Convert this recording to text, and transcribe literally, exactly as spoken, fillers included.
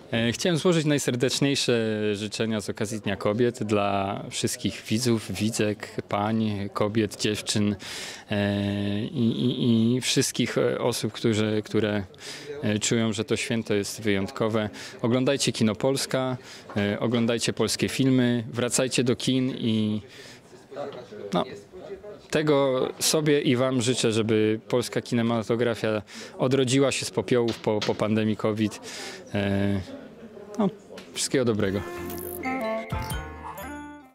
E, Chciałem złożyć najserdeczniejsze życzenia z okazji Dnia Kobiet dla wszystkich widzów, widzek, pań, kobiet, dziewczyn e, i, i, i wszystkich osób, którzy, które e, czują, że to święto jest wyjątkowe. Oglądajcie Kino Polska, e, oglądajcie polskie filmy, wracajcie do kin i no, tego sobie i wam życzę, żeby polska kinematografia odrodziła się z popiołów po, po pandemii COVID. E, no, wszystkiego dobrego.